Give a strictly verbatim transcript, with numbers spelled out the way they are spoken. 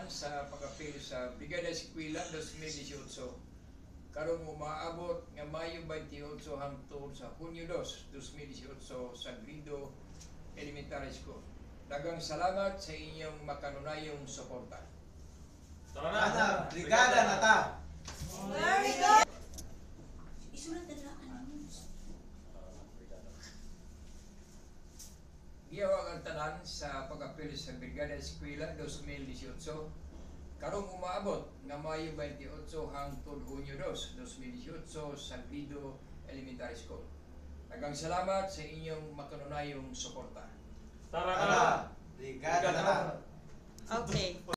sa pag-apil sa Brigada Eskwela twenty eighteen. Karong umaabot nga Mayo twenty-eight hangtod sa Hunyo two, twenty eighteen sa Grido Elementary School. Daghang salamat sa inyong makanunayong suporta. Tara na, brigada na ta. Very good. Isulat na lang ano. Giyawag ang tanan sa pag-apil sa Brigada Eskwela twenty eighteen. Karong umaabot nga Mayo twenty-eight hangtod Hunyo two, twenty eighteen sa Grido Elementary School. Daghang salamat sa inyong makanunayong suporta. Tara na, brigada na ta. Okay.